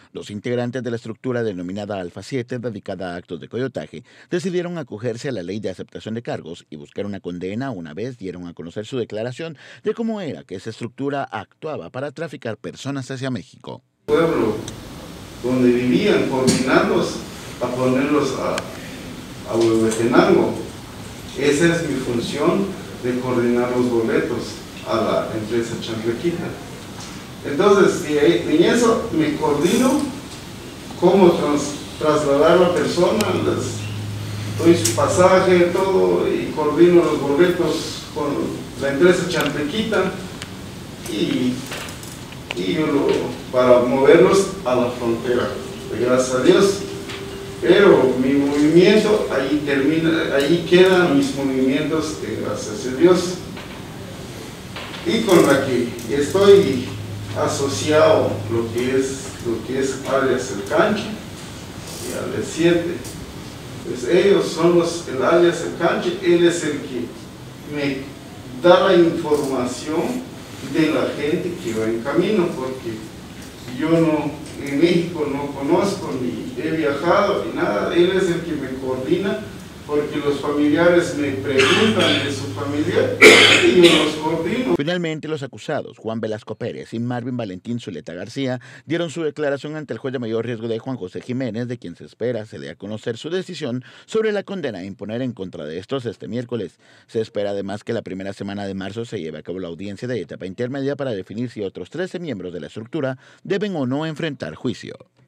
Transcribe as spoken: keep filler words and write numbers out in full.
Los integrantes de la estructura denominada Alfa siete, dedicada a actos de coyotaje, decidieron acogerse a la ley de aceptación de cargos y buscar una condena una vez dieron a conocer su declaración de cómo era que esa estructura actuaba para traficar personas hacia México. Pueblo donde vivían, coordinarlos a ponerlos a, a Huehuetenango. Esa es mi función, de coordinar los boletos a la empresa Champlequita. Entonces, si en eso me coordino, cómo trans, trasladar a la persona, les doy su pasaje, todo, y coordino los boletos con la empresa Champlequita y, y yo lo, para moverlos a la frontera, gracias a Dios. Pero mi movimiento, ahí termina, ahí quedan mis movimientos, gracias a Dios. Y con la que estoy asociado lo que es lo que es alias El Canche y alias siete, pues ellos son los, el alias El Canche, él es el que me da la información de la gente que va en camino, porque yo no, en México no conozco, ni he viajado, ni nada, él es el que me coordina, porque los familiares me preguntan de su familiar y yo los coordino. Finalmente, los acusados, Juan Velasco Pérez y Marvin Valentín Zuleta García, dieron su declaración ante el juez de mayor riesgo de Juan José Jiménez, de quien se espera se dé a conocer su decisión sobre la condena a imponer en contra de estos este miércoles. Se espera además que la primera semana de marzo se lleve a cabo la audiencia de etapa intermedia para definir si otros trece miembros de la estructura deben o no enfrentar juicio.